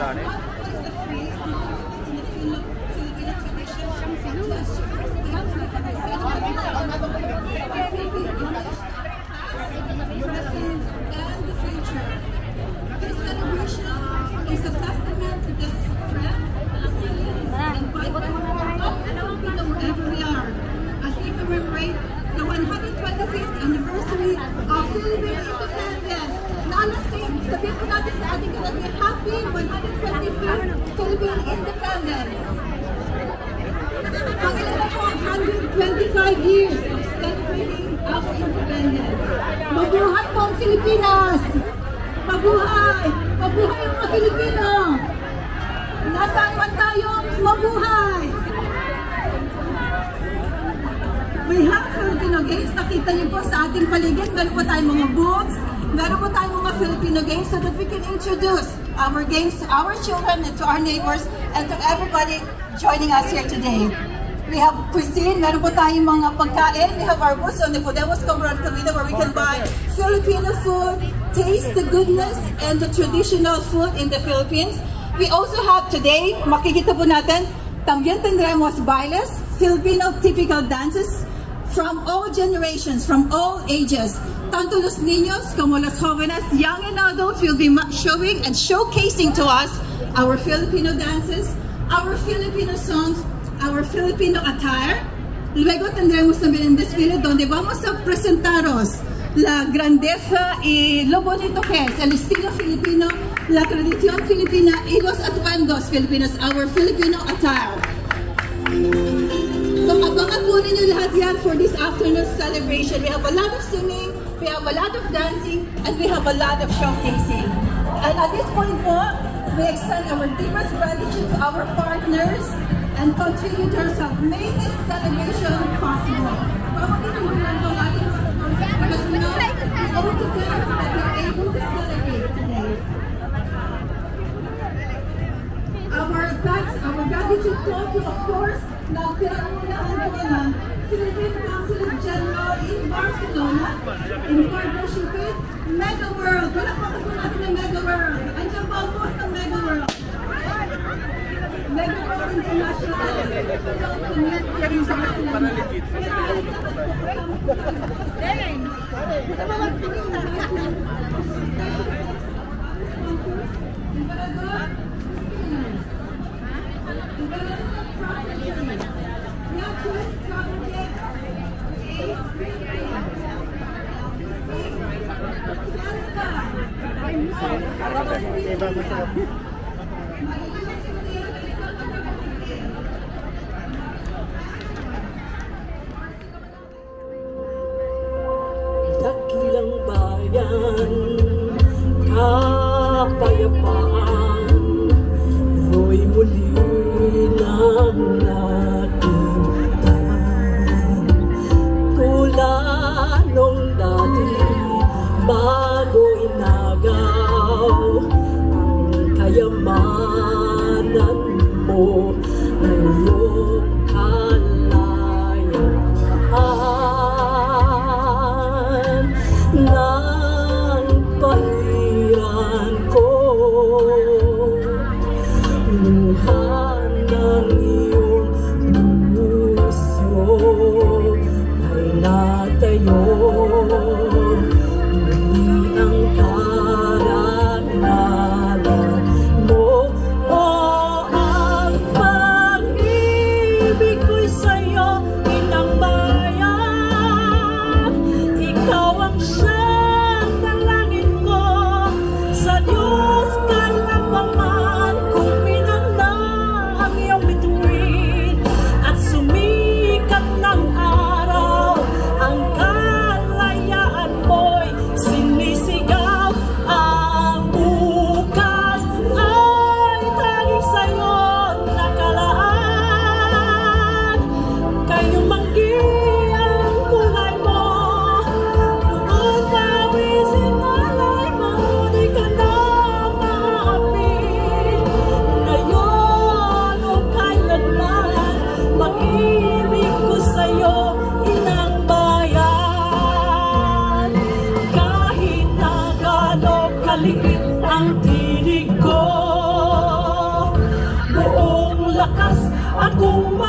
is a testament to the strength and vitality wherever we are. As we commemorate the 125th anniversary of Philippine Independence. Sabihin po natin sa ating kanila, happy 125th Philippine Independence. Pangalawa po, 125 years of celebrating our independence. Mabuhay po ang Filipinas! Mabuhay! Mabuhay ang mga Filipino! Nasaan man tayo, mabuhay! We have Filipino games. Nakita niyo po sa ating paligid. Meron po tayong mga booths. Meron po tayong mga Filipino games so that we can introduce our games to our children and to our neighbors and to everybody joining us here today. We have cuisine. Meron po tayong mga pagkain. We have our booths on the Podemos Comoran Camino where we can buy Filipino food, taste the goodness and the traditional food in the Philippines. We also have today, makikita po natin, también tendremos bailes, Filipino typical dances from all generations, from all ages. Tanto los niños como los jóvenes, young and adults will be showing and showcasing to us our Filipino dances, our Filipino songs, our Filipino attire. Luego tendremos también en desfile donde vamos a presentaros la grandeza y lo bonito que es el estilo filipino, la tradición filipina y los atuendos filipinos, our Filipino attire. So abangan po ninyo lahat yan for this afternoon's celebration. We have a lot of singing, we have a lot of dancing, and we have a lot of showcasing. And at this point po, we extend our deepest gratitude to our partners and contributors who have made this celebration possible. Because we know we owe to them that we are able to celebrate today. Our thanks, our gratitude go to, of course, ng Philippine Consulate General in Barcelona in partnership with Mega World. Wala pa kasi natin ng Mega World. Andiyan pa ang post ng Mega World. Mega World International. Dakilang bayan, kapayapaan, ro'y muli ng nating tanan. Tula nung dati, bago inagaw ang kayamanan mo, ngayong kalayaan ng pahiran ko. Luhan ng iyong puso ay natayo. Muli ang karangalan mo. O ang pag-ibig ko'y sa'yo, inang bayan. Ikaw ang siyang dalangin ko. Sa Diyos ka lang paman kung pinanda ang iyong bituin. kung